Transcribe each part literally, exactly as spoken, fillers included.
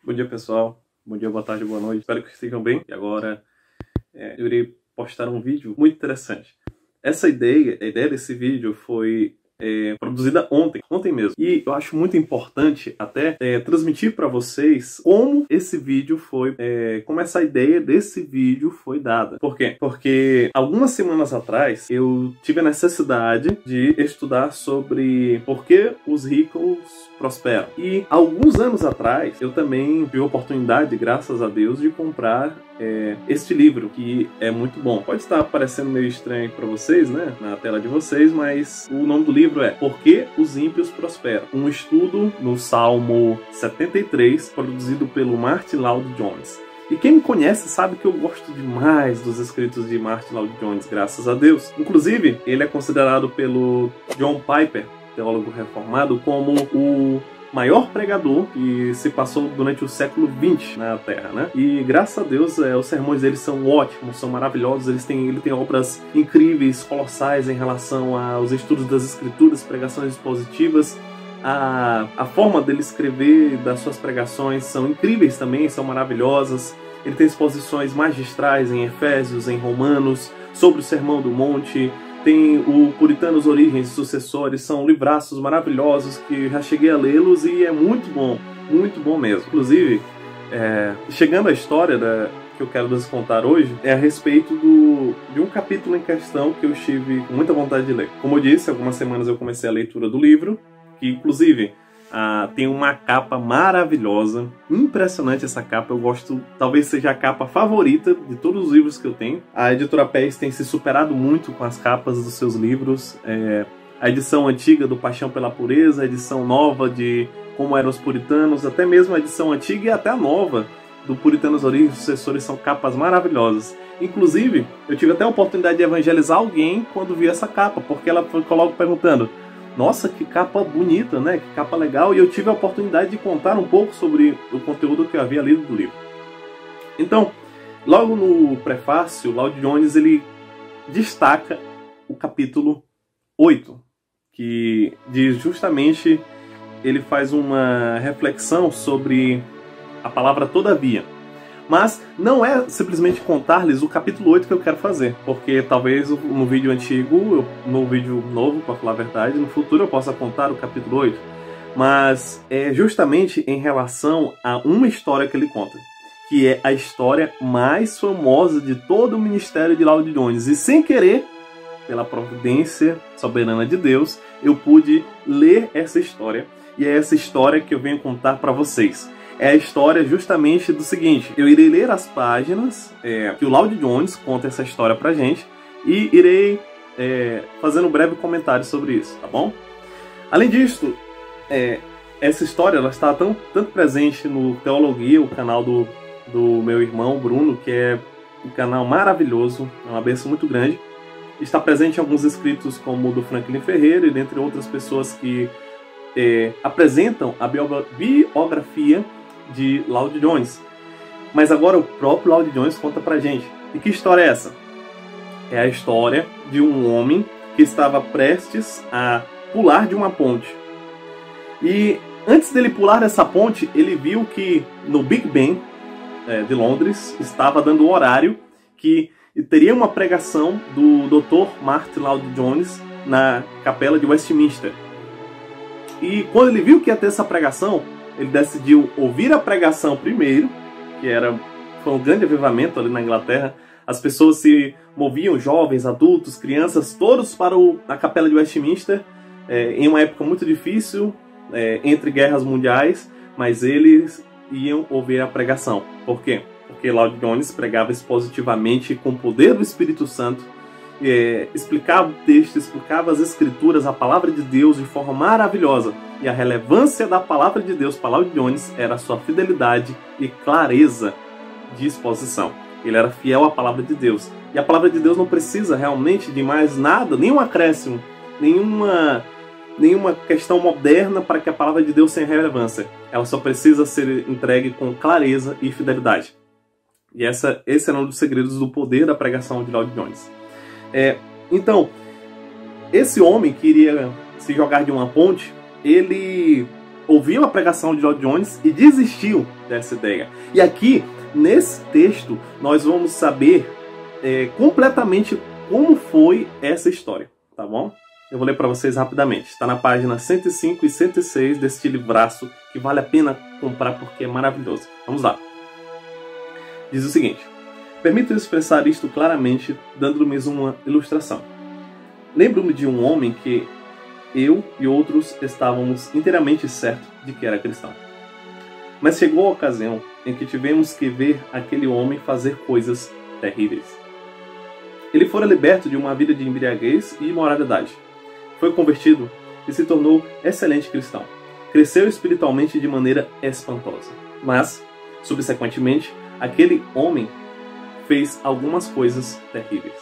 Bom dia, pessoal. Bom dia, boa tarde, boa noite. Espero que estejam bem. E agora é, eu irei postar um vídeo muito interessante. Essa ideia, a ideia desse vídeo foi é, produzida ontem, ontem mesmo. E eu acho muito importante até é, transmitir para vocês como esse vídeo foi, é, como essa ideia desse vídeo foi dada. Por quê? Porque algumas semanas atrás eu tive a necessidade de estudar sobre por que os ricos prosperam. E alguns anos atrás eu também tive a oportunidade, graças a Deus, de comprar é, este livro, que é muito bom. Pode estar parecendo meio estranho para vocês, né, na tela de vocês, mas o nome do livro é Por que os ímpios prosperam? Um estudo no Salmo setenta e três, produzido pelo Martyn Lloyd-Jones. E quem me conhece sabe que eu gosto demais dos escritos de Martyn Lloyd-Jones, graças a Deus. Inclusive, ele é considerado pelo John Piper, teólogo reformado, como o maior pregador que se passou durante o século vinte na Terra, né? E graças a Deus, é, os sermões dele são ótimos, são maravilhosos. Eles têm, ele tem obras incríveis, colossais em relação aos estudos das Escrituras, pregações expositivas. A, a forma dele escrever das suas pregações são incríveis também, são maravilhosas. Ele tem exposições magistrais em Efésios, em Romanos, sobre o Sermão do Monte. Tem o Puritanos, Origens e Sucessores, são livraços maravilhosos que já cheguei a lê-los e é muito bom, muito bom mesmo. Inclusive, é, chegando à história da, que eu quero lhes contar hoje, é a respeito do, de um capítulo em questão que eu tive com muita vontade de ler. Como eu disse, algumas semanas eu comecei a leitura do livro, que inclusive ah, tem uma capa maravilhosa, impressionante essa capa. Eu gosto, talvez seja a capa favorita de todos os livros que eu tenho. A editora Pés tem se superado muito com as capas dos seus livros. É, a edição antiga do Paixão pela Pureza, a edição nova de Como Eram os Puritanos, até mesmo a edição antiga e até a nova do Puritanos, Origens e Sucessores são capas maravilhosas. Inclusive, eu tive até a oportunidade de evangelizar alguém quando vi essa capa, porque ela foi logo perguntando: nossa, que capa bonita, né? Que capa legal. E eu tive a oportunidade de contar um pouco sobre o conteúdo que eu havia lido do livro. Então, logo no prefácio, Lloyd-Jones ele destaca o capítulo oito, que diz justamente, ele faz uma reflexão sobre a palavra todavia. Mas não é simplesmente contar-lhes o capítulo oito que eu quero fazer, porque talvez no vídeo antigo, no vídeo novo, para falar a verdade, no futuro eu possa contar o capítulo oito, mas é justamente em relação a uma história que ele conta, que é a história mais famosa de todo o ministério de Lloyd-Jones. E sem querer, pela providência soberana de Deus, eu pude ler essa história, e é essa história que eu venho contar para vocês. É a história justamente do seguinte: eu irei ler as páginas é, que o Lloyd-Jones conta essa história pra gente e irei é, fazer um breve comentário sobre isso, tá bom? Além disso, é, essa história ela está tão, tanto presente no Teologia, o canal do, do meu irmão Bruno, que é um canal maravilhoso, é uma bênção muito grande. Está presente em alguns escritos como o do Franklin Ferreira e dentre outras pessoas que é, apresentam a biografia de Lloyd-Jones. Mas agora o próprio Lloyd-Jones conta pra gente. E que história é essa? É a história de um homem que estava prestes a pular de uma ponte. E antes dele pular dessa ponte, ele viu que no Big Ben é, de Londres estava dando o horário que teria uma pregação do doutor Martyn Lloyd-Jones na capela de Westminster. E quando ele viu que ia ter essa pregação, ele decidiu ouvir a pregação primeiro, que era, foi um grande avivamento ali na Inglaterra. As pessoas se moviam, jovens, adultos, crianças, todos para o, a capela de Westminster, é, em uma época muito difícil, é, entre guerras mundiais, mas eles iam ouvir a pregação. Por quê? Porque Lloyd-Jones pregava expositivamente com o poder do Espírito Santo, é, explicava o texto, explicava as Escrituras, a palavra de Deus de forma maravilhosa. E a relevância da palavra de Deus para Lloyd-Jones era a sua fidelidade e clareza de exposição. Ele era fiel à palavra de Deus. E a palavra de Deus não precisa realmente de mais nada, nenhum acréscimo, nenhuma, nenhuma questão moderna para que a palavra de Deus tenha relevância. Ela só precisa ser entregue com clareza e fidelidade. E essa, esse era um dos segredos do poder da pregação de Lloyd-Jones. É, então, esse homem que iria se jogar de uma ponte, ele ouviu a pregação de Lloyd Jones e desistiu dessa ideia. E aqui, nesse texto, nós vamos saber é, completamente como foi essa história, tá bom? Eu vou ler para vocês rapidamente. Está na página cento e cinco e cento e seis deste livraço, que vale a pena comprar porque é maravilhoso. Vamos lá. Diz o seguinte: permita-me expressar isto claramente, dando-lhes uma ilustração. Lembro-me de um homem que eu e outros estávamos inteiramente certos de que era cristão. Mas chegou a ocasião em que tivemos que ver aquele homem fazer coisas terríveis. Ele fora liberto de uma vida de embriaguez e imoralidade. Foi convertido e se tornou excelente cristão. Cresceu espiritualmente de maneira espantosa. Mas, subsequentemente, aquele homem fez algumas coisas terríveis.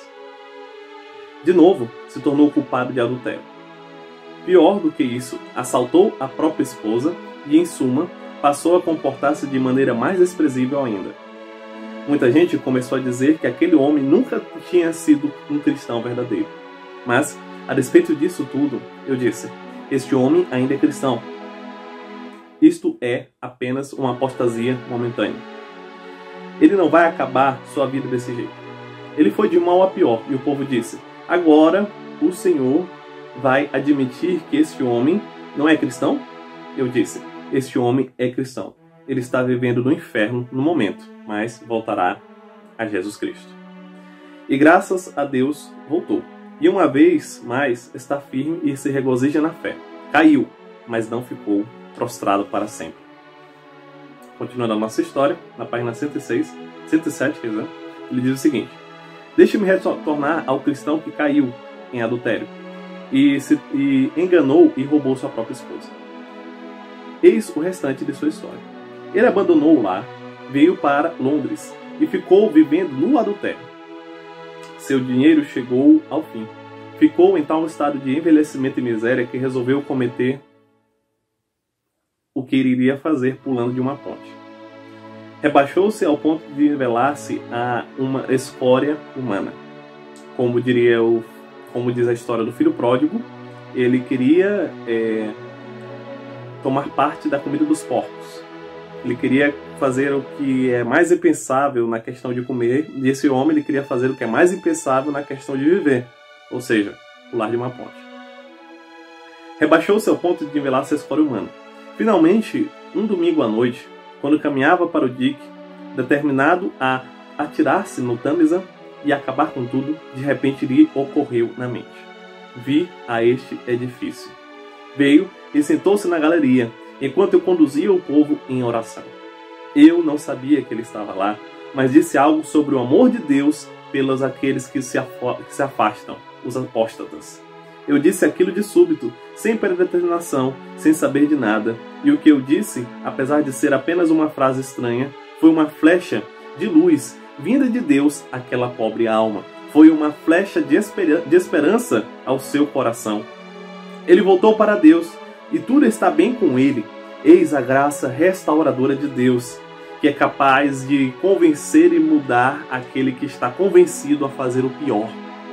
De novo, se tornou culpado de adultério. Pior do que isso, assaltou a própria esposa e, em suma, passou a comportar-se de maneira mais desprezível ainda. Muita gente começou a dizer que aquele homem nunca tinha sido um cristão verdadeiro. Mas, a despeito disso tudo, eu disse: este homem ainda é cristão. Isto é apenas uma apostasia momentânea. Ele não vai acabar sua vida desse jeito. Ele foi de mal a pior, e o povo disse: agora o Senhor vai admitir que este homem não é cristão? Eu disse: este homem é cristão. Ele está vivendo no inferno no momento, mas voltará a Jesus Cristo. E graças a Deus voltou. E uma vez mais está firme e se regozija na fé. Caiu, mas não ficou prostrado para sempre. Continuando a nossa história, na página cento e seis, cento e sete, quer dizer, ele diz o seguinte: deixe-me retornar ao cristão que caiu em adultério e, se, e enganou e roubou sua própria esposa. Eis o restante de sua história. Ele abandonou o lar, veio para Londres e ficou vivendo no adultério. Seu dinheiro chegou ao fim. Ficou em tal estado de envelhecimento e miséria que resolveu cometer o que iria fazer pulando de uma ponte. Rebaixou-se ao ponto de nivelar-se a uma escória humana. Como diria o, como diz a história do filho pródigo, ele queria é, tomar parte da comida dos porcos. Ele queria fazer o que é mais impensável na questão de comer, e esse homem ele queria fazer o que é mais impensável na questão de viver, ou seja, pular de uma ponte. Rebaixou-se ao ponto de nivelar-se a escória humana. Finalmente, um domingo à noite, quando caminhava para o dique, determinado a atirar-se no Tâmisa e acabar com tudo, de repente lhe ocorreu na mente: vi a este edifício. Veio e sentou-se na galeria, enquanto eu conduzia o povo em oração. Eu não sabia que ele estava lá, mas disse algo sobre o amor de Deus pelos aqueles que se, que se afastam, os apóstatas. Eu disse aquilo de súbito, sem predeterminação, sem saber de nada, e o que eu disse, apesar de ser apenas uma frase estranha, foi uma flecha de luz vinda de Deus àquela pobre alma. Foi uma flecha de, esper de esperança ao seu coração. Ele voltou para Deus, e tudo está bem com ele. Eis a graça restauradora de Deus, que é capaz de convencer e mudar aquele que está convencido a fazer o pior.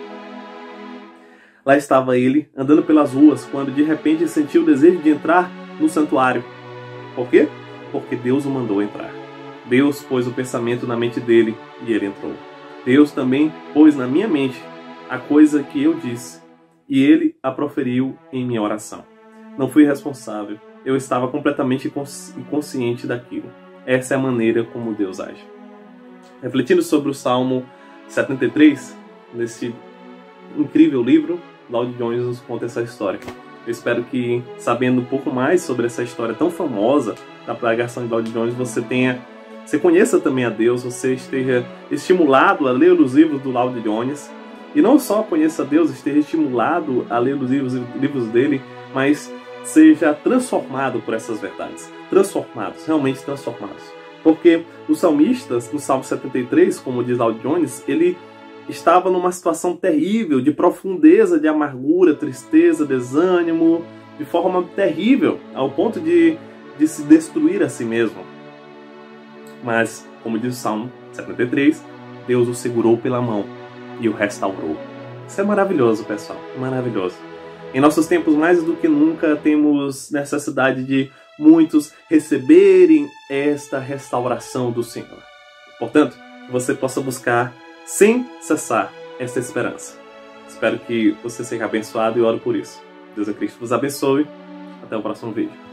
Lá estava ele, andando pelas ruas, quando de repente sentiu o desejo de entrar no santuário. Por quê? Porque Deus o mandou entrar. Deus pôs o pensamento na mente dele e ele entrou. Deus também pôs na minha mente a coisa que eu disse, e ele a proferiu em minha oração. Não fui responsável, eu estava completamente inconsciente daquilo. Essa é a maneira como Deus age. Refletindo sobre o Salmo setenta e três, nesse incrível livro, Lloyd Jones nos conta essa história. Eu espero que, sabendo um pouco mais sobre essa história tão famosa da pregação de Lloyd Jones, você tenha, você conheça também a Deus, você esteja estimulado a ler os livros do Lloyd Jones, e não só conheça a Deus, esteja estimulado a ler os livros, livros dele, mas seja transformado por essas verdades. Transformados, realmente transformados. Porque os salmistas, no Salmo setenta e três, como diz Lloyd Jones, ele estava numa situação terrível, de profundeza, de amargura, tristeza, desânimo, de forma terrível, ao ponto de, de se destruir a si mesmo. Mas, como diz o Salmo setenta e três, Deus o segurou pela mão e o restaurou. Isso é maravilhoso, pessoal, maravilhoso. Em nossos tempos, mais do que nunca, temos necessidade de muitos receberem esta restauração do Senhor. Portanto, que você possa buscar sem cessar essa esperança. Espero que você seja abençoado e oro por isso. Deus em Cristo vos abençoe. Até o próximo vídeo.